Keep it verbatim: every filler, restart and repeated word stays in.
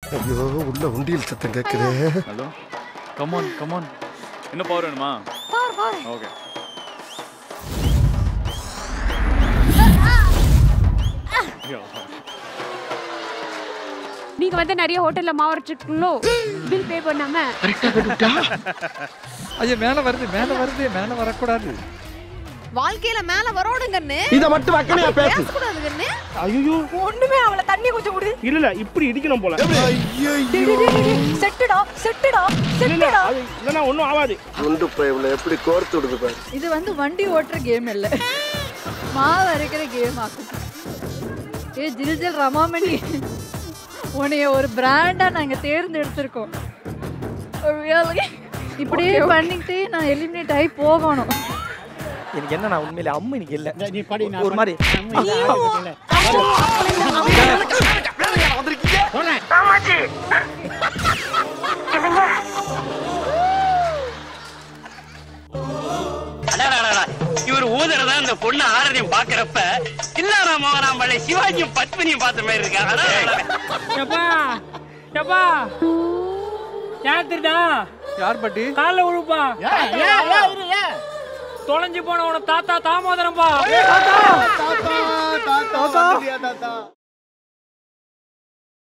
ஐயோ உள்ள உண்டியல் சத்தம் கேக்குதே. Hello come on come on. என்ன பவர் வேணுமா? Power power. ஓகே. நீங்க வந்து நிறைய ஹோட்டல்ல மாவறச்சுக்குள்ளோ பில் பே பண்ணாம ஐயா மேல வருது மேல வருது மேல வரக்கூடாது. வாழ்க்கையில மேல வரோடுங்கன்னு இத மட்டும் வக்கனையா பேசு. பேசக்கூடாதுங்கன்னு. ஐயோ ஒண்ணுமே அவள தண்ணி கொஞ்சம் குடி. இல்ல இல்ல இப்படி இடிக்கணும் போல. ஐயோ செட்டுடா செட்டுடா செட்டுடா. இல்லனா ஒண்ணும் ஆகாது. குண்டு பைப்ல எப்படி கோர்த்து விடுது பாரு. இது வந்து வண்டி ஓட்டுற கேம் இல்ல, மாவு அரைக்கிற கேம் ஆகும். ஏ ஜில்ஜில் ரமாமணி, உன்னைய ஒரு பிராண்டா நாங்க தேர்ந்தெடுத்திருக்கோம். இப்படியே பண்ணிக்கிட்டே நான் எலிமினேட் ஆகி போகணும். எனக்கு என்ன நான் உண்மையில அம்மு எனக்கு இல்ல. நீ படி நான் ஒரு மாதிரி இவர் ஊதறதா இந்த பொண்ணு ஆரதையும் பாக்குறப்ப இல்லாரா மோகனாம்பள்ளி சிவாஜியும் பத்மினியும் பார்த்த மாதிரி இருக்காங்க. யார் பட்டி கால உழுப்பா தொலைஞ்சு போன உன தாத்தா தாமோதரம்பா. தாத்தா தாத்தா தாத்தா